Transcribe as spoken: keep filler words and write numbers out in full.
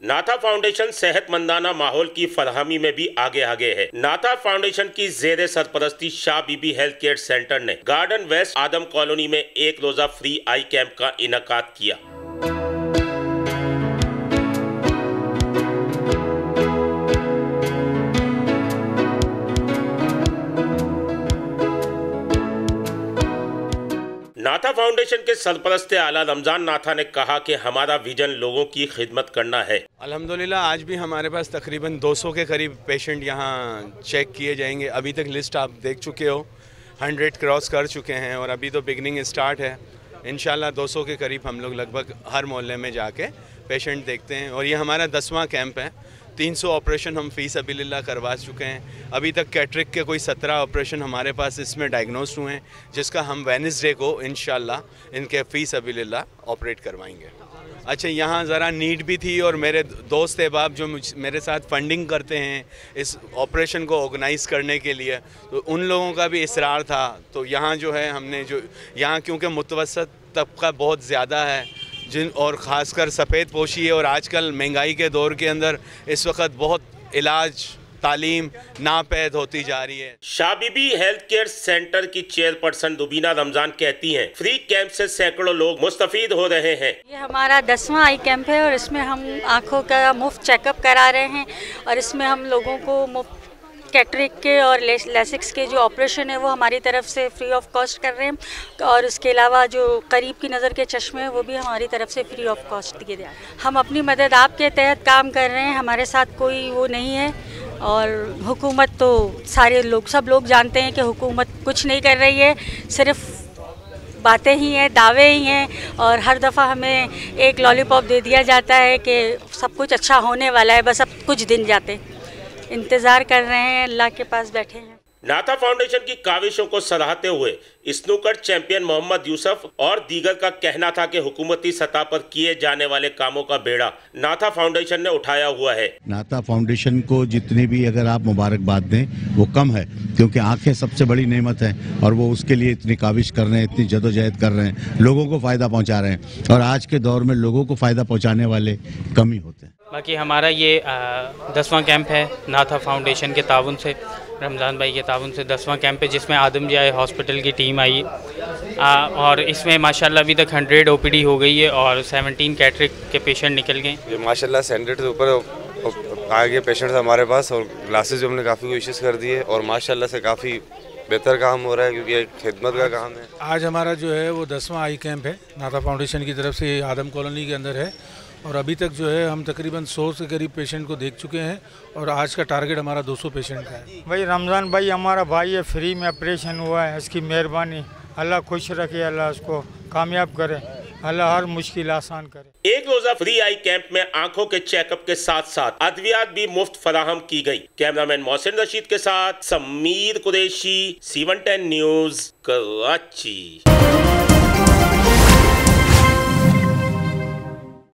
नाथा फाउंडेशन सेहतमंदाना माहौल की फरहमी में भी आगे आगे है। नाथा फाउंडेशन की जेर सरपरस्ती Shah Bibi health care centre ने गार्डन वेस्ट आदम कॉलोनी में एक रोजा फ्री आई कैंप का इनकाद किया। नाथा फाउंडेशन के सरपरस्त आला रमजान नाथा ने कहा कि हमारा विजन लोगों की खिदमत करना है। अल्हम्दुलिल्लाह आज भी हमारे पास तकरीबन दो सौ के करीब पेशेंट यहाँ चेक किए जाएंगे। अभी तक लिस्ट आप देख चुके हो, सौ क्रॉस कर चुके हैं और अभी तो बिगनिंग स्टार्ट है। इंशाल्लाह दो सौ के करीब हम लोग लगभग हर मोहल्ले में जाके पेशेंट देखते हैं और ये हमारा दसवां कैंप है। तीन सौ ऑपरेशन हम फी सबिलिल्लाह करवा चुके हैं। अभी तक कैटरिक के कोई सत्रह ऑपरेशन हमारे पास इसमें डायग्नोज हुए हैं, जिसका हम वेडनेसडे को इंशाल्लाह इनके फी सबिलिल्लाह ऑपरेट करवाएंगे। अच्छा, यहाँ ज़रा नीड भी थी और मेरे दोस्त अहबाब जो मेरे साथ फंडिंग करते हैं इस ऑपरेशन को ऑर्गेनाइज़ करने के लिए, तो उन लोगों का भी इसरार था। तो यहाँ जो है हमने जो यहाँ क्योंकि मुतवसत तबका बहुत ज़्यादा है जिन और ख़ासकर सफ़ेद पोशी है और आजकल महंगाई के दौर के अंदर इस वक्त बहुत इलाज तालीम नापैद होती जा रही है। Shah Bibi health care centre की चेयरपर्सन रुबीना रमजान कहती हैं, फ्री कैंप से सैकड़ों लोग मुस्तफीद हो रहे हैं। ये हमारा दसवां आई कैंप है और इसमें हम आँखों का मुफ्त चेकअप करा रहे हैं और इसमें हम लोगों को मुफ्त कैटरिक के और लेसिक्स के जो ऑपरेशन है वो हमारी तरफ से फ्री ऑफ कॉस्ट कर रहे हैं और उसके अलावा जो करीब की नज़र के चश्मे हैं वो भी हमारी तरफ से फ्री ऑफ कॉस्ट दिए जा रहे हैं। हम अपनी मदद आपके तहत काम कर रहे हैं, हमारे साथ कोई वो नहीं है और हुकूमत तो सारे लोग सब लोग जानते हैं कि हुकूमत कुछ नहीं कर रही है, सिर्फ बातें ही हैं, दावे ही हैं और हर दफ़ा हमें एक लॉलीपॉप दे दिया जाता है कि सब कुछ अच्छा होने वाला है। बस अब कुछ दिन जाते इंतज़ार कर रहे हैं, अल्लाह के पास बैठे हैं। नाथा फाउंडेशन की काविशों को सराहते हुए स्नूकर चैंपियन मोहम्मद यूसुफ और दीगर का कहना था कि हुकूमती सतह पर किए जाने वाले कामों का बेड़ा नाथा फाउंडेशन ने उठाया हुआ है। नाथा फाउंडेशन को जितनी भी अगर आप मुबारकबाद दें वो कम है, क्योंकि आंखें सबसे बड़ी नेमत है और वो उसके लिए इतनी काविश कर रहे हैं, इतनी जदोजहद कर रहे हैं, लोगों को फ़ायदा पहुँचा रहे हैं और आज के दौर में लोगों को फ़ायदा पहुँचाने वाले कम ही होते हैं। बाकी हमारा ये दसवां कैंप है नाथा फाउंडेशन के ताउन से, रमज़ान भाई के ताउन से दसवां कैंप है जिसमें आदम जाए हॉस्पिटल की टीम आई आ, और इसमें माशाल्लाह अभी तक हंड्रेड ओपीडी हो गई है और सेवनटीन कैटरिक के पेशेंट निकल गए। ये माशाल्लाह हंड्रेड से ऊपर आ गए पेशेंट्स हमारे पास और ग्लासेस जो हमने काफ़ी कोशिश कर दी है और माशाल्लाह से काफ़ी बेहतर काम हो रहा है क्योंकि एक खिदमत का काम है। आज हमारा जो है वो दसवां आई कैंप है नाथा फाउंडेशन की तरफ से, आदम कॉलोनी के अंदर है और अभी तक जो है हम तकरीबन सौ से करीब पेशेंट को देख चुके हैं और आज का टारगेट हमारा दो सौ पेशेंट का है। भाई रमज़ान भाई हमारा भाई है, फ्री में ऑपरेशन हुआ है, इसकी मेहरबानी, अल्लाह खुश रखे, अल्लाह उसको कामयाब करे, अल्लाह हर मुश्किल आसान करे। एक रोजा फ्री आई कैंप में आंखों के चेकअप के साथ साथ अद्वियात भी मुफ्त फराहम की गई। कैमरामैन मोहसिन रशीद के साथ Sameer Qureshi, C one ten news, Karachi.